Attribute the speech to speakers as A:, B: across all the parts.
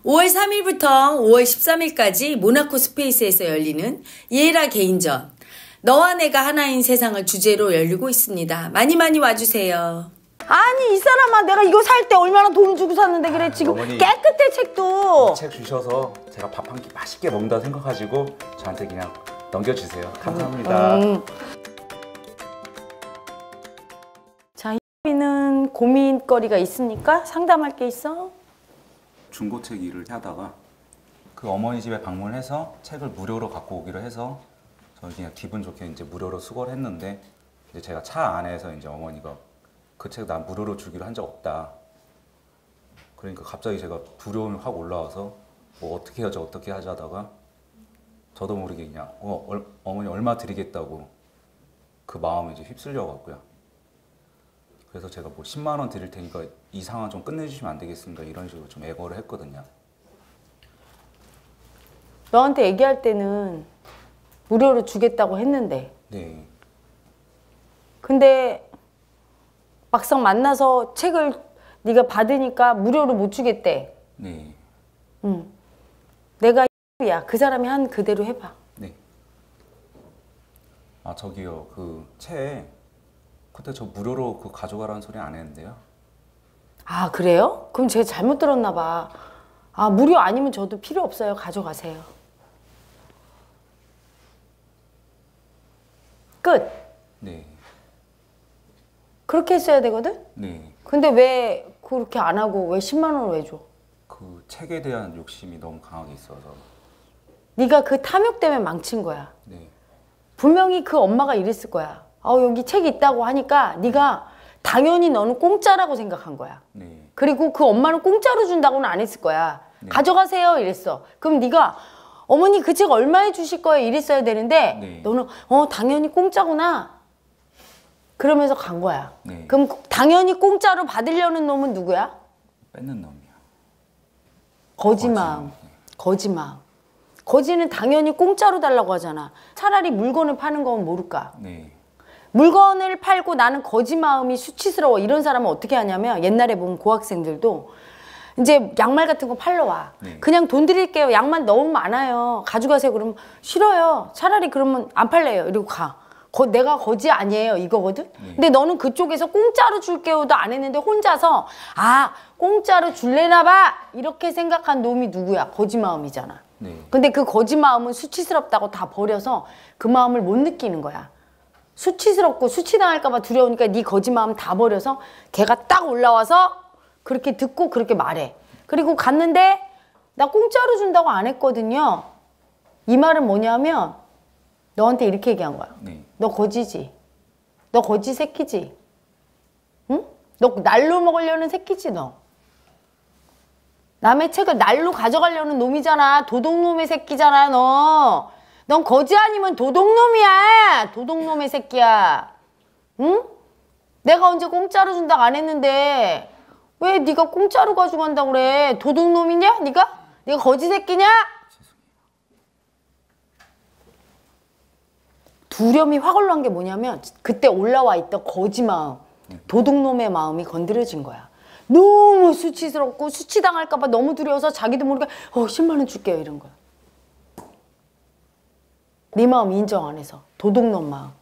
A: 5월 3일부터 5월 13일까지 모나코 스페이스에서 열리는 이에라 개인전 너와 내가 하나인 세상을 주제로 열리고 있습니다. 많이 많이 와주세요.
B: 아니 이 사람아, 내가 이거 살 때 얼마나 돈 주고 샀는데 그래. 지금
C: 어머니,
B: 깨끗해 책도.
C: 이 책 주셔서 제가 밥 한 끼 맛있게 먹는다 생각하시고 저한테 그냥 넘겨주세요. 감사합니다.
B: 자, 희빈은 고민거리가 있습니까? 상담할 게 있어?
C: 중고책 일을 하다가 그 어머니 집에 방문해서 책을 무료로 갖고 오기로 해서 저는 그냥 기분 좋게 이제 무료로 수거를 했는데, 이제 제가 차 안에서 이제 어머니가 그 책 난 무료로 주기로 한 적 없다. 그러니까 갑자기 제가 두려움이 확 올라와서 뭐 어떻게 하자다가 저도 모르게 그냥 어머니 얼마 드리겠다고 그 마음에 이제 휩쓸려 갖고요. 그래서 제가 뭐 10만 원 드릴 테니까 이 상황 좀 끝내주시면 안 되겠습니까? 이런 식으로 좀 애걸을 했거든요.
B: 너한테 얘기할 때는 무료로 주겠다고 했는데.
C: 네. 근데
B: 막상 만나서 책을 네가 받으니까 무료로 못 주겠대.
C: 네.
B: 응. 내가 야, 그 사람이 한 그대로 해봐.
C: 네. 아, 저기요, 그 책 그때 저 무료로 그 가져가라는 소리 안 했는데요.
B: 아, 그래요? 그럼 제가 잘못 들었나 봐. 아, 무료 아니면 저도 필요 없어요. 가져가세요. 끝.
C: 네.
B: 그렇게 했어야 되거든?
C: 네.
B: 근데 왜 그렇게 안 하고 왜 10만 원을 왜 줘?
C: 그 책에 대한 욕심이 너무 강하게 있어서.
B: 네가 그 탐욕 때문에 망친 거야.
C: 네.
B: 분명히 그 엄마가 이랬을 거야. 여기 책이 있다고 하니까 네가 당연히 너는 공짜라고 생각한 거야.
C: 네.
B: 그리고 그 엄마는 공짜로 준다고는 안 했을 거야.
C: 네.
B: 가져가세요 이랬어. 그럼 네가 어머니 그 책 얼마에 주실 거예요 이랬어야 되는데
C: 네.
B: 너는 당연히 공짜구나 그러면서 간 거야.
C: 네.
B: 그럼 당연히 공짜로 받으려는 놈은 누구야?
C: 뺏는 놈이요.
B: 거지마음. 거지마음. 거지는 당연히 공짜로 달라고 하잖아. 차라리 물건을 파는 건 모를까?
C: 네.
B: 물건을 팔고 나는 거지마음이 수치스러워 이런 사람은 어떻게 하냐면 옛날에 보면 고학생들도 이제 양말 같은 거 팔러 와.
C: 네.
B: 그냥 돈 드릴게요. 양말 너무 많아요. 가져가세요. 그러면 싫어요. 차라리 그러면 안 팔래요. 이러고 가. 내가 거지 아니에요 이거거든.
C: 네.
B: 근데 너는 그쪽에서 공짜로 줄게요도 안 했는데 혼자서 공짜로 줄래나 봐 이렇게 생각한 놈이 누구야? 거지마음이잖아.
C: 네.
B: 근데 그 거지마음은 수치스럽다고 다 버려서 그 마음을 못 느끼는 거야. 수치스럽고 수치당할까 봐 두려우니까 네 거지마음 다 버려서 걔가 딱 올라와서 그렇게 듣고 그렇게 말해. 그리고 갔는데 나 공짜로 준다고 안 했거든요. 이 말은 뭐냐면 너한테 이렇게 얘기한 거야.
C: 네.
B: 너 거지지? 너 거지 새끼지? 응? 너 날로 먹으려는 새끼지 너? 남의 책을 날로 가져가려는 놈이잖아. 도둑놈의 새끼잖아 너. 넌 거지 아니면 도둑놈이야. 도둑놈의 새끼야. 응? 내가 언제 공짜로 준다고 안 했는데 왜 네가 공짜로 가져간다고 그래? 도둑놈이냐? 네가? 네가 거지 새끼냐? 두려움이 확 올라온 게 뭐냐면 그때 올라와 있던 거지 마음, 도둑놈의 마음이 건드려진 거야. 너무 수치스럽고 수치당할까 봐 너무 두려워서 자기도 모르게 10만 원 줄게요 이런 거야. 네 마음 인정 안 해서 도둑놈 마음.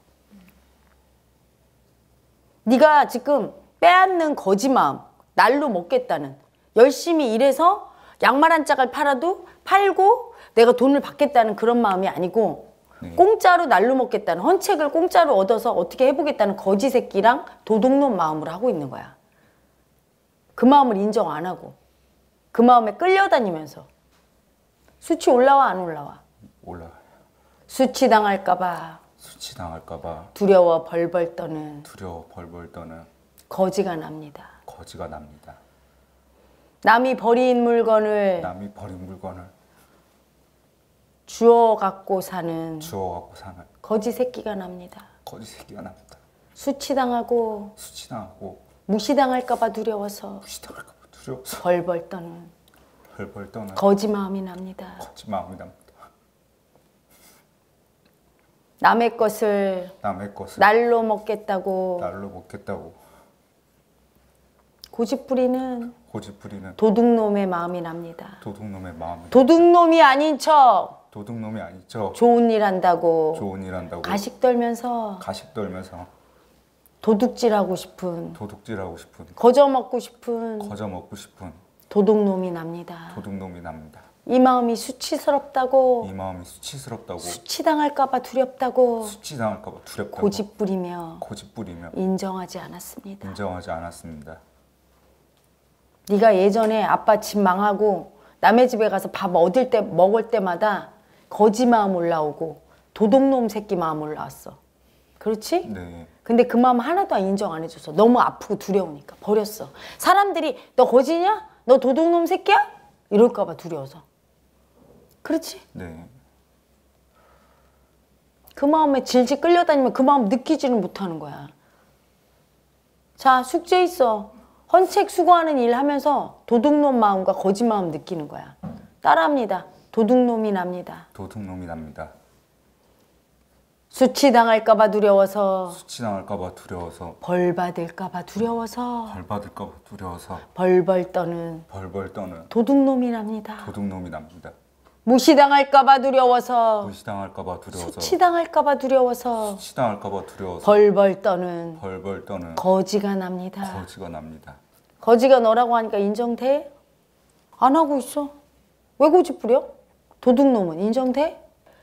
B: 네가 지금 빼앗는 거지 마음, 날로 먹겠다는, 열심히 일해서 양말 한 짝을 팔고 내가 돈을 받겠다는 그런 마음이 아니고
C: 네.
B: 공짜로 날로 먹겠다는, 헌책을 공짜로 얻어서 어떻게 해보겠다는 거지 새끼랑 도둑놈 마음으로 하고 있는 거야. 그 마음을 인정 안 하고 그 마음에 끌려다니면서. 수치 올라와 안 올라와?
C: 올라와요.
B: 수치당할까 봐 두려워 벌벌 떠는 거지가 납니다.
C: 거지가 납니다.
B: 남이 버린 물건을 주워 갖고 사는 거지 새끼가 납니다. 수치당하고 무시당할까 봐 두려워서 벌벌 떠는 거지 마음이 납니다. 남의 것을 날로 먹겠다고 고집부리는
C: 고집부리는
B: 도둑놈의 마음이 납니다.
C: 도둑놈의 마음이
B: 도둑놈이 아닌 척
C: 도둑놈이 아니죠.
B: 좋은 일 한다고
C: 좋은 일 한다고
B: 가식 떨면서
C: 가식 떨면서
B: 도둑질하고 싶은
C: 도둑질하고 싶은
B: 거저먹고 싶은
C: 거저 먹고 싶은
B: 도둑놈이 납니다.
C: 도둑놈이 납니다.
B: 이 마음이 수치스럽다고
C: 이 마음이 수치스럽다고
B: 수치당할까봐 두렵다고
C: 수치당할까봐 두렵다고
B: 고집부리며
C: 고집부리며
B: 인정하지 않았습니다.
C: 인정하지 않았습니다.
B: 네가 예전에 아빠 집 망하고 남의 집에 가서 밥 얻을 때 먹을 때마다 거지 마음 올라오고 도둑놈 새끼 마음 올라왔어. 그렇지?
C: 네.
B: 근데 그 마음 하나도 인정 안 해줬어. 너무 아프고 두려우니까 버렸어. 사람들이 너 거지냐? 너 도둑놈 새끼야? 이럴까봐 두려워서. 그렇지?
C: 네.
B: 그 마음에 질질 끌려다니면 그 마음 느끼지는 못하는 거야. 자, 숙제 있어. 헌책 수고하는 일 하면서 도둑놈 마음과 거짓 마음 느끼는 거야. 따라합니다. 도둑놈이 납니다.
C: 도둑놈이 납니다.
B: 수치당할까봐 두려워서
C: 수치당할까봐 두려워서
B: 벌 받을까봐 두려워서
C: 벌 받을까봐 두려워서
B: 벌벌 떠는
C: 벌벌 떠는
B: 도둑놈이 납니다.
C: 도둑놈이 납니다.
B: 무시당할까봐 두려워서
C: 무시당할까봐 두려워서
B: 수치당할까봐 두려워서
C: 수치당할까봐 두려워서
B: 벌벌 떠는
C: 벌벌 떠는
B: 거지가 납니다.
C: 거지가 납니다.
B: 거지가 너라고 하니까 인정돼? 안 하고 있어. 왜 고집 부려? 도둑놈은 인정돼?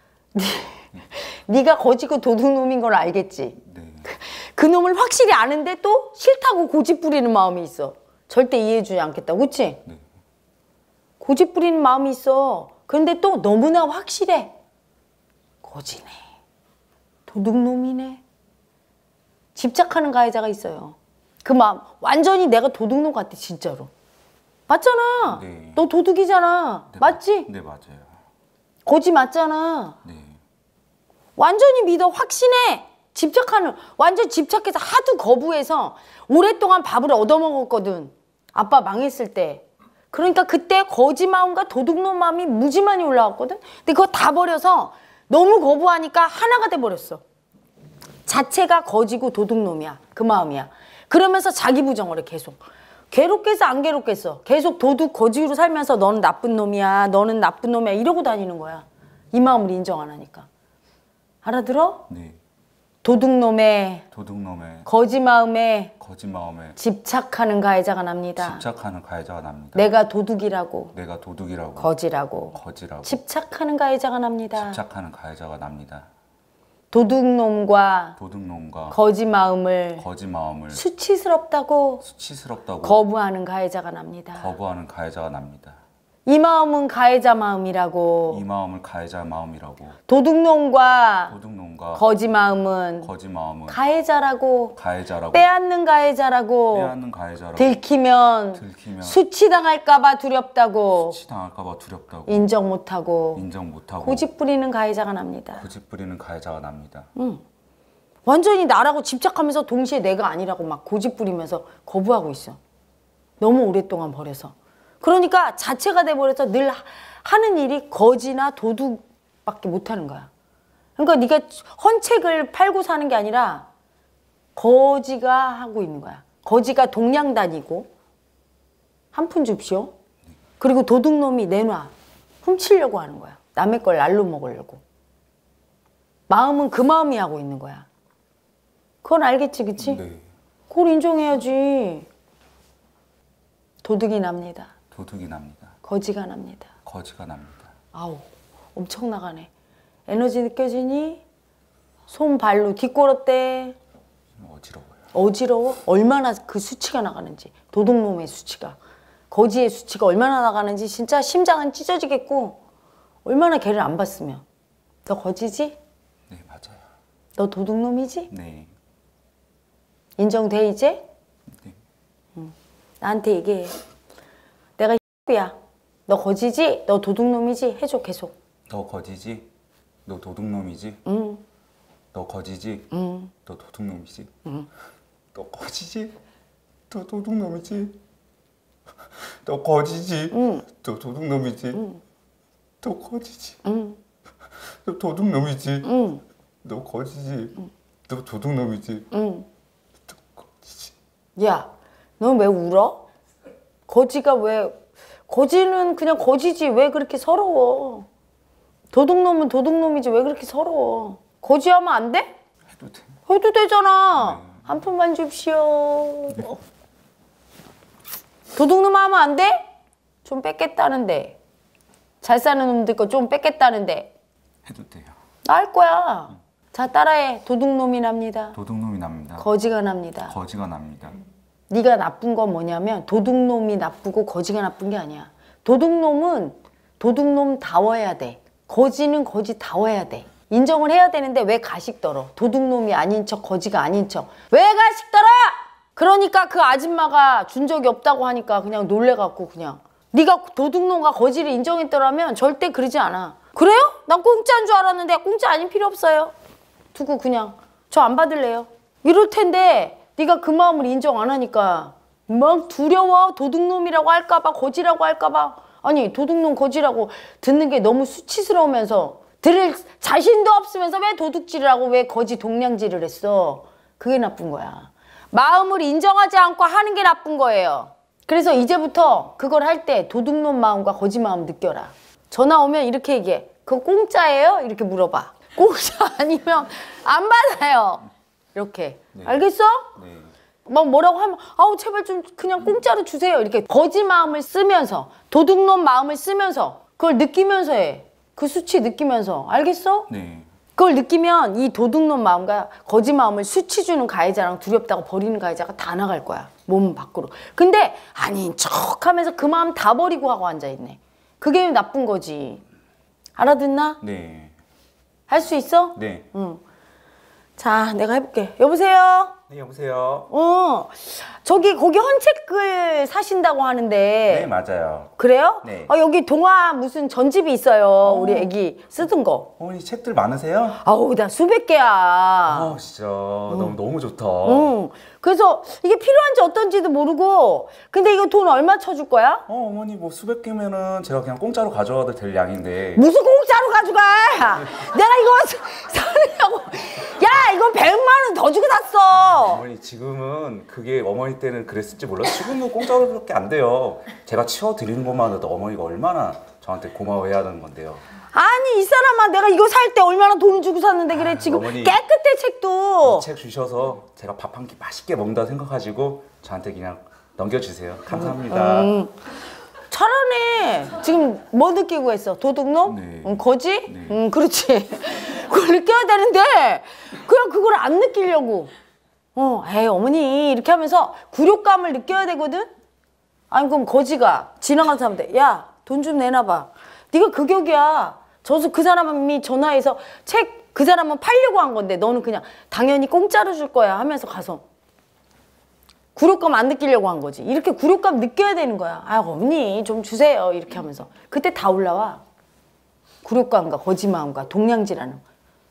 B: 네가 거지고 도둑놈인 걸 알겠지?
C: 네.
B: 그 놈을 확실히 아는데 또 싫다고 고집 부리는 마음이 있어. 절대 이해해주지 않겠다. 그치?
C: 네.
B: 고집 부리는 마음이 있어. 그런데 또 너무나 확실해. 거지네. 도둑놈이네. 집착하는 가해자가 있어요. 그 마음 완전히 내가 도둑놈 같아 진짜로. 맞잖아.
C: 네.
B: 너 도둑이잖아.
C: 네,
B: 맞지?
C: 네, 맞아요.
B: 거지 맞잖아.
C: 네.
B: 완전히 믿어. 확신해. 집착하는. 완전 집착해서 하도 거부해서 오랫동안 밥을 얻어먹었거든. 아빠 망했을 때. 그러니까 그때 거지 마음과 도둑놈 마음이 무지 많이 올라왔거든. 근데 그거 다 버려서 너무 거부하니까 하나가 돼버렸어. 자체가 거지고 도둑놈이야. 그 마음이야. 그러면서 자기 부정을 해 계속. 괴롭겠어 안 괴롭겠어. 계속 도둑 거지로 살면서 너는 나쁜 놈이야. 너는 나쁜 놈이야. 이러고 다니는 거야. 이 마음을 인정 안 하니까. 알아들어?
C: 네.
B: 도둑놈의
C: 도둑놈의
B: 거지 마음에
C: 거짓 마음에
B: 집착하는 가해자가 납니다.
C: 집착하는 가해자가 납니다.
B: 내가 도둑이라고
C: 내가 도둑이라고
B: 거지라고
C: 거지라고
B: 집착하는 가해자가 납니다.
C: 집착하는 가해자가 납니다.
B: 도둑놈과
C: 도둑놈과
B: 거지 마음을
C: 거짓 마음을
B: 수치스럽다고
C: 수치스럽다고
B: 거부하는 가해자가 납니다.
C: 거부하는 가해자가 납니다.
B: 이 마음은 가해자 마음이라고.
C: 이 마음을 가해자 마음이라고.
B: 도둑놈과
C: 도둑놈과
B: 거지 마음은
C: 거짓 마음은
B: 가해자라고.
C: 가해자라고.
B: 빼앗는 가해자라고.
C: 빼앗는 가해자라고.
B: 들키면 수치당할까봐 두렵다고.
C: 수치당할까봐 두렵다고.
B: 인정 못하고.
C: 인정 못하고.
B: 고집 부리는 가해자가 납니다.
C: 고집 부리는 가해자가 납니다.
B: 완전히 나라고 집착하면서 동시에 내가 아니라고 막 고집 부리면서 거부하고 있어. 너무 오랫동안 버려서. 그러니까 자체가 돼버려서 늘 하는 일이 거지나 도둑밖에 못하는 거야. 그러니까 네가 헌책을 팔고 사는 게 아니라 거지가 하고 있는 거야. 거지가 동량 다니고 한 푼 줍쇼. 그리고 도둑놈이 내놔. 훔치려고 하는 거야. 남의 걸 날로 먹으려고. 마음은 그 마음이 하고 있는 거야. 그건 알겠지, 그치?
C: 네.
B: 그걸 인정해야지. 도둑이 납니다.
C: 도둑이 납니다.
B: 거지가 납니다.
C: 거지가 납니다.
B: 아우, 엄청 나가네. 에너지 느껴지니? 손, 발로 뒷골어때.
C: 어지러워요.
B: 어지러워? 얼마나 그 수치가 나가는지. 도둑놈의 수치가. 거지의 수치가 얼마나 나가는지 진짜 심장은 찢어지겠고 얼마나 걔를 안 봤으면. 너 거지지?
C: 네, 맞아요.
B: 너 도둑놈이지?
C: 네.
B: 인정돼 이제?
C: 네.
B: 나한테 얘기해. 내가 야, 너 거지지? 너 도둑놈이지? 해줘 계속.
C: 너 거지지? 너 도둑놈이지?
B: 응.
C: 너 거지지?
B: 응.
C: 너 도둑놈이지?
B: 응.
C: 너 거지지? 너 도둑놈이지? 너 거지지?
B: 응.
C: 너 도둑놈이지?
B: 응.
C: 너 거지지?
B: 응.
C: 너 도둑놈이지?
B: 응.
C: 너 거지지? 너 도둑놈이지?
B: 응.
C: 너 거지지?
B: 야, 너 왜 울어? 거지가 왜, 거지는 그냥 거지지 왜 그렇게 서러워. 도둑놈은 도둑놈이지 왜 그렇게 서러워. 거지하면 안 돼?
C: 해도 돼.
B: 해도 되잖아. 한 푼만 줍시오. 도둑놈 하면 안 돼? 좀 뺏겠다는데. 잘 사는 놈들 거 좀 뺏겠다는데.
C: 해도 돼요.
B: 나 할 거야. 자, 따라해. 도둑놈이 납니다.
C: 도둑놈이 납니다.
B: 거지가 납니다.
C: 거지가 납니다.
B: 네가 나쁜 건 뭐냐면 도둑놈이 나쁘고 거지가 나쁜 게 아니야. 도둑놈은 도둑놈다워야 돼. 거지는 거지다워야 돼. 인정을 해야 되는데 왜 가식 떨어? 도둑놈이 아닌 척 거지가 아닌 척. 왜 가식 떨어? 그러니까 그 아줌마가 준 적이 없다고 하니까 그냥 놀래갖고 그냥. 네가 도둑놈과 거지를 인정했더라면 절대 그러지 않아. 그래요? 난 공짜인 줄 알았는데 공짜 아닌 필요 없어요. 두고 그냥 저 안 받을래요. 이럴 텐데 네가 그 마음을 인정 안 하니까 막 두려워. 도둑놈이라고 할까봐 거지라고 할까봐. 아니 도둑놈 거지라고 듣는 게 너무 수치스러우면서 들을 자신도 없으면서 왜 도둑질을 하고 왜 거지 동냥질을 했어. 그게 나쁜 거야. 마음을 인정하지 않고 하는 게 나쁜 거예요. 그래서 이제부터 그걸 할 때 도둑놈 마음과 거지 마음 느껴라. 전화 오면 이렇게 얘기해. 그거 공짜예요? 이렇게 물어봐. 공짜 아니면 안 받아요. 이렇게.
C: 네.
B: 알겠어?
C: 네.
B: 막 뭐라고 하면 아우 제발 좀 그냥 공짜로 주세요. 이렇게 거지 마음을 쓰면서 도둑놈 마음을 쓰면서 그걸 느끼면서 해. 그 수치 느끼면서. 알겠어?
C: 네.
B: 그걸 느끼면 이 도둑놈 마음과 거지 마음을 수치 주는 가해자랑 두렵다고 버리는 가해자가 다 나갈 거야. 몸 밖으로. 근데 아닌 척 하면서 그 마음 다 버리고 하고 앉아있네. 그게 나쁜 거지. 알아듣나?
C: 네.
B: 할 수 있어?
C: 네.
B: 응. 자, 내가 해볼게. 여보세요?
C: 네, 여보세요.
B: 저기 거기 헌책글 사신다고 하는데.
C: 네, 맞아요.
B: 그래요?
C: 네.
B: 여기 동화 무슨 전집이 있어요. 우리 애기 쓰던 거.
C: 어머니 책들 많으세요?
B: 아우, 나 수백 개야.
C: 진짜 너무 좋다.
B: 그래서 이게 필요한지 어떤지도 모르고. 근데 이거 돈 얼마 쳐줄 거야?
C: 어머니 뭐 수백 개면은 제가 그냥 공짜로 가져와도 될 양인데.
B: 무슨 공짜로 가져가? 내가 이거 사느냐고. 야, 이거 100만 원 더 주고 샀어.
C: 어머니 지금은 그게 어머니 때는 그랬을지 몰라도 지금은 공짜로밖에 안 돼요. 제가 치워드리는 것만으로도 어머니가 얼마나 저한테 고마워해야 하는 건데요.
B: 아니 이 사람아 내가 이거 살 때 얼마나 돈을 주고 샀는데 그래 지금
C: 어머니,
B: 깨끗해 책도.
C: 이 책 주셔서 제가 밥 한 끼 맛있게 먹는다 생각하시고 저한테 그냥 넘겨주세요. 감사합니다.
B: 잘하네. 지금 뭐 느끼고 했어? 도둑놈?
C: 네.
B: 거지?
C: 네.
B: 그렇지. 그걸 느껴야 되는데 그냥 그걸 안 느끼려고. 에이 어머니 이렇게 하면서 굴욕감을 느껴야 되거든? 아니 그럼 거지가 지나가는 사람한테 야 돈 좀 내놔봐. 네가 그 격이야. 저서 그 사람이 전화해서 책 그 사람은 팔려고 한 건데 너는 그냥 당연히 공짜로 줄 거야 하면서 가서 굴욕감 안 느끼려고 한 거지. 이렇게 굴욕감 느껴야 되는 거야. 아 어머니 좀 주세요 이렇게 하면서 그때 다 올라와. 굴욕감과 거짓마음과 동냥질하는 거야.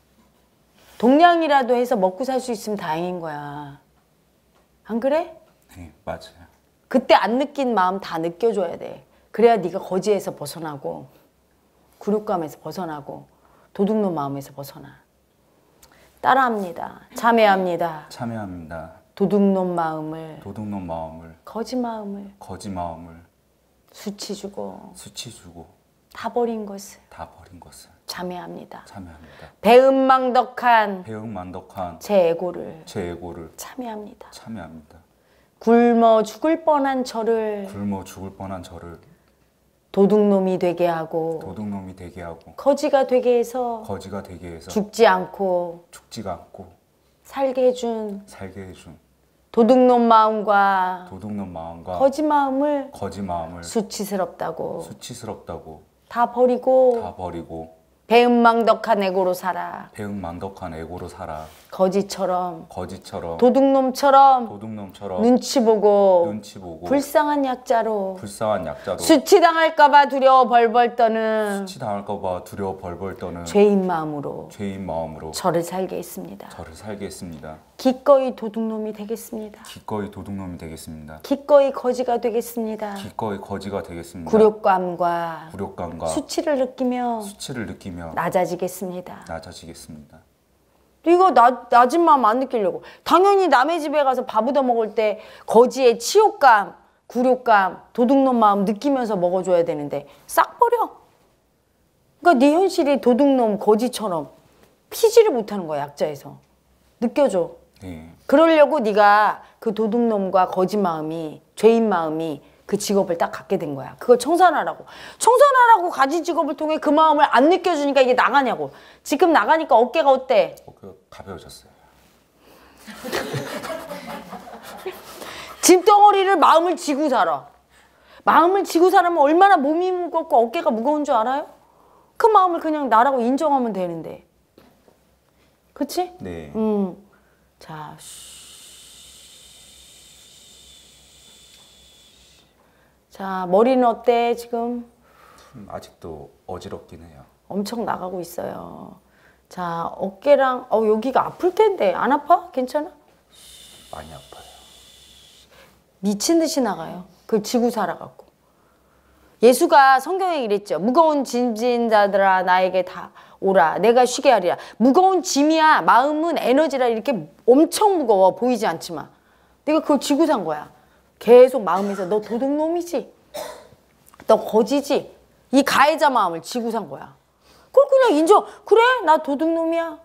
B: 동냥이라도 해서 먹고 살 수 있으면 다행인 거야. 안 그래?
C: 네, 맞아요.
B: 그때 안 느낀 마음 다 느껴줘야 돼. 그래야 네가 거지에서 벗어나고 굴욕감에서 벗어나고 도둑놈 마음에서 벗어나. 따라합니다. 참여합니다.
C: 참여합니다.
B: 도둑놈 마음을
C: 도둑놈 마음을
B: 거지 마음을
C: 거지 마음을
B: 수치 주고
C: 수치 주고
B: 다 버린 것을
C: 다 버린 것을
B: 참여합니다.
C: 참여합니다.
B: 배은망덕한
C: 배은망덕한
B: 제 애고를
C: 제 애고를
B: 참여합니다.
C: 참여합니다.
B: 굶어 죽을 뻔한 저를
C: 굶어 죽을 뻔한 저를
B: 도둑놈이 되게 하고
C: 도둑놈이 되게 하고
B: 거지가 되게 해서
C: 거지가 되게 해서
B: 죽지 않고
C: 죽지가 않고
B: 살게 해준
C: 살게 해준
B: 도둑놈 마음과
C: 도둑놈 마음과
B: 거지 마음을
C: 거지 마음을
B: 수치스럽다고
C: 수치스럽다고
B: 다 버리고
C: 다 버리고
B: 배은망덕한 애고로 살아.
C: 배은망덕한 애고로 살아.
B: 거지처럼
C: 거지처럼
B: 도둑놈처럼
C: 도둑놈처럼
B: 눈치 보고
C: 눈치 보고
B: 불쌍한 약자로
C: 불쌍한 약자로
B: 수치당할까봐 두려워 벌벌 떠는
C: 수치 당할까봐 두려워 벌벌 떠는
B: 죄인 마음으로
C: 죄인 마음으로
B: 저를 살게 했습니다.
C: 저를 살게 했습니다.
B: 기꺼이 도둑놈이 되겠습니다.
C: 기꺼이 도둑놈이 되겠습니다.
B: 기꺼이 거지가 되겠습니다.
C: 기꺼이 거지가 되겠습니다.
B: 굴욕감과
C: 굴욕감과
B: 수치를 느끼며
C: 수치를 느끼며
B: 낮아지겠습니다.
C: 낮아지겠습니다.
B: 이거 낮은 마음 안 느끼려고. 당연히 남의 집에 가서 밥 얻어 먹을 때 거지의 치욕감 굴욕감, 도둑놈 마음 느끼면서 먹어줘야 되는데 싹 버려. 그러니까 네 현실이 도둑놈 거지처럼 피지를 못하는 거야. 약자에서. 느껴져.
C: 네.
B: 그러려고 네가 그 도둑놈과 거지 마음이, 죄인 마음이 그 직업을 딱 갖게 된 거야. 그걸 청산하라고. 청산하라고 가진 직업을 통해 그 마음을 안 느껴주니까 이게 나가냐고. 지금 나가니까 어깨가 어때?
C: 어깨가 가벼워졌어요.
B: 짐덩어리를 마음을 지고 살아. 마음을 지고 살면 얼마나 몸이 무겁고 어깨가 무거운 줄 알아요? 그 마음을 그냥 나라고 인정하면 되는데. 그치?
C: 네.
B: 자, 자, 머리는 어때 지금?
C: 아직도 어지럽긴 해요.
B: 엄청 나가고 있어요. 자, 어깨랑 여기가 아플 텐데 안 아파? 괜찮아?
C: 많이 아파요.
B: 미친 듯이 나가요. 그걸 지고 살아갖고. 예수가 성경에 이랬죠. 무거운 짐진 자들아 나에게 다 오라. 내가 쉬게 하리라. 무거운 짐이야. 마음은 에너지라 이렇게 엄청 무거워. 보이지 않지만. 내가 그걸 지고 산 거야. 계속 마음에서 너 도둑놈이지. 너 거지지. 이 가해자 마음을 지고 산 거야. 그걸 그냥 인정. 그래 나 도둑놈이야.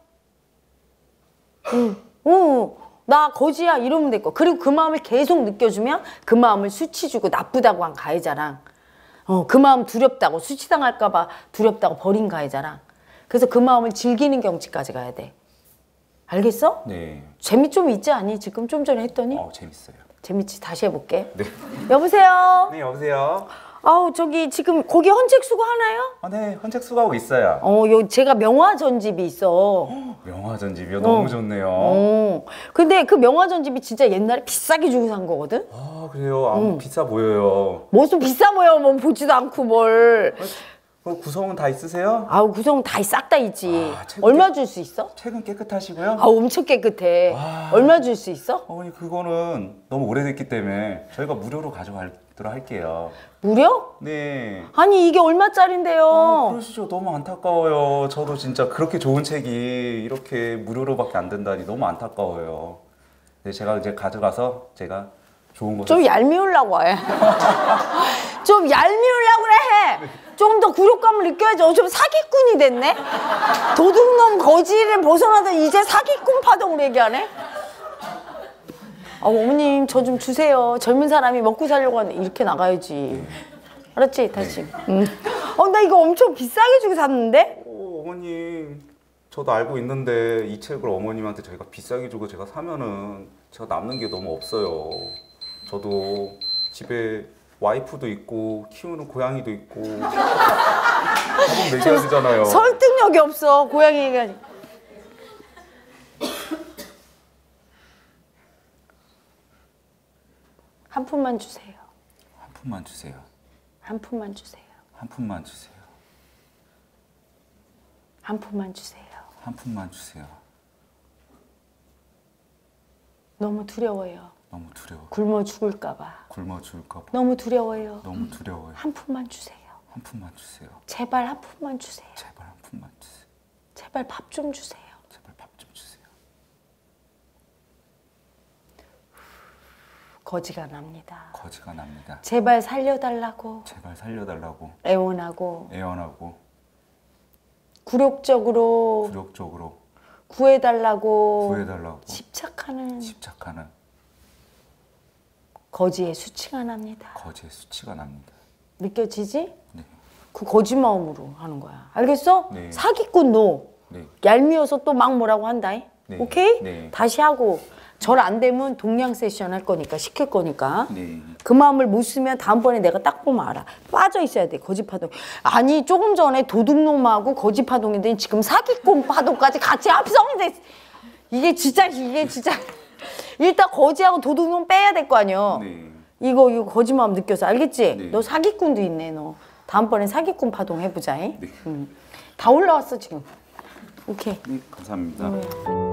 B: 나 거지야 이러면 될 거. 그리고 그 마음을 계속 느껴주면 그 마음을 수치 주고 나쁘다고 한 가해자랑 그 마음 두렵다고 수치당할까 봐 두렵다고 버린 가해자랑 그래서 그 마음을 즐기는 경지까지 가야 돼. 알겠어?
C: 네.
B: 재미 좀 있지 않니? 지금 좀 전에 했더니?
C: 재밌어요.
B: 재밌지? 다시 해볼게.
C: 네.
B: 여보세요?
C: 네, 여보세요?
B: 아우 저기 지금 거기 헌책 수거하나요?
C: 네, 헌책 수거하고 있어요.
B: 제가 명화전집이 있어.
C: 명화전집이요? 너무 좋네요.
B: 근데 그 명화전집이 진짜 옛날에 비싸게 주고 산 거거든?
C: 그래요? 비싸 보여요.
B: 무슨 비싸 보여. 뭐 보지도 않고 뭘.
C: 그 구성은 다 있으세요?
B: 아우 구성 다 싹 다 있지. 얼마 줄 수 있어?
C: 책은 깨끗하시고요?
B: 엄청 깨끗해. 얼마 줄 수 있어?
C: 어머니 그거는 너무 오래됐기 때문에 저희가 무료로 가져가도록 할게요.
B: 무료?
C: 네.
B: 아니 이게 얼마짜린데요?
C: 그러시죠. 너무 안타까워요. 저도 진짜 그렇게 좋은 책이 이렇게 무료로밖에 안 된다니 너무 안타까워요. 네, 제가 이제 가져가서 제가 좋은 곳에
B: 좀 얄미우려고 해. 좀 얄미우려고 그래. 좀 더 굴욕감을 느껴야지. 어차피 사기꾼이 됐네. 도둑놈 거지를 벗어나던 이제 사기꾼 파동으로 얘기하네. 어머님 저 좀 주세요. 젊은 사람이 먹고 살려고 하는데 이렇게 나가야지. 알았지? 다시. 나 이거 엄청 비싸게 주고 샀는데?
C: 어머님 저도 알고 있는데 이 책을 어머님한테 저희가 비싸게 주고 제가 사면은 제가 남는 게 너무 없어요. 저도 집에 와이프도 있고 키우는 고양이도 있고 밥은 먹여야 되잖아요.
B: 설득력이 없어. 고양이가. 한 푼만 주세요.
C: 한 푼만 주세요.
B: 한 푼만 주세요.
C: 한 푼만 주세요.
B: 한 푼만 주세요.
C: 한 푼만 주세요.
B: 너무 두려워요.
C: 너무 두려워.
B: 굶어 죽을까 봐.
C: 굶어 죽을까 봐.
B: 너무 두려워요.
C: 너무 두려워요.
B: 한 푼만 주세요.
C: 한 푼만 주세요.
B: 제발 한 푼만 주세요.
C: 제발 한 푼만 주세요.
B: 제발 밥 좀 주세요.
C: 제발 밥 좀 주세요.
B: 거지가 납니다.
C: 거지가 납니다.
B: 제발 살려달라고
C: 제발 살려달라고
B: 애원하고
C: 애원하고
B: 굴욕적으로 구해달라고 집착하는 거지의 수치가 납니다.
C: 거지의 수치가 납니다.
B: 느껴지지?
C: 네.
B: 그 거짓 마음으로 하는 거야. 알겠어?
C: 네.
B: 사기꾼 너.
C: 네.
B: 얄미워서 또 막 뭐라고 한다.
C: 네.
B: 오케이?
C: 네.
B: 다시 하고 절 안 되면 동양 세션 할 거니까 시킬 거니까
C: 네.
B: 그 마음을 못 쓰면 다음번에 내가 딱 보면 알아. 빠져 있어야 돼. 거짓 파동. 아니 조금 전에 도둑놈하고 거짓 파동인데 지금 사기꾼 파동까지 같이 합성이 돼. 이게 진짜 일단 거지하고 도둑놈 빼야 될 거 아니야.
C: 네.
B: 이거 거짓 마음 느껴서 알겠지?
C: 네.
B: 너 사기꾼도 있네 너. 다음번에 사기꾼 파동 해보자.
C: 네.
B: 다 올라왔어 지금. 오케이.
C: 네, 감사합니다.